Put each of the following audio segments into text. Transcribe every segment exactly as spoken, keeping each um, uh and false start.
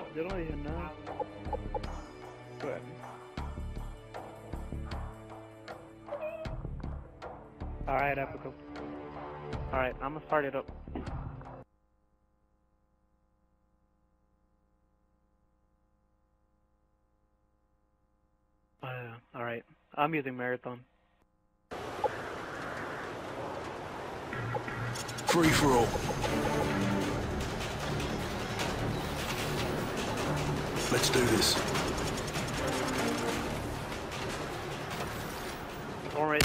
Yo no dije nada. Bueno. Alright, Epico. Alright, I'm gonna start it up. Uh, Alright, I'm using Marathon. Free for all. Let's do this. Alright.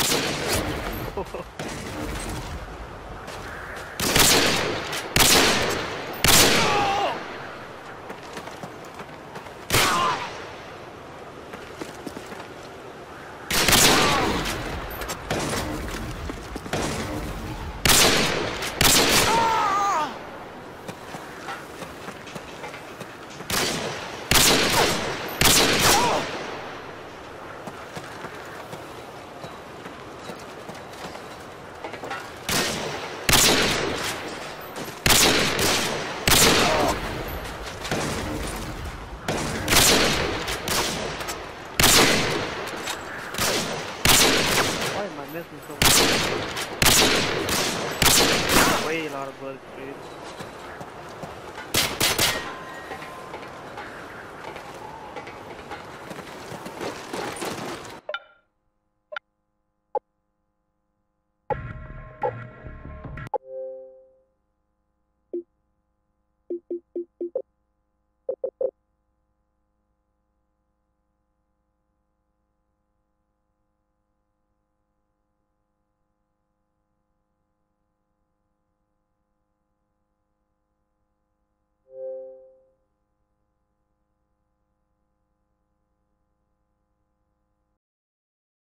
Missing so much. Way a lot of bullets, dude.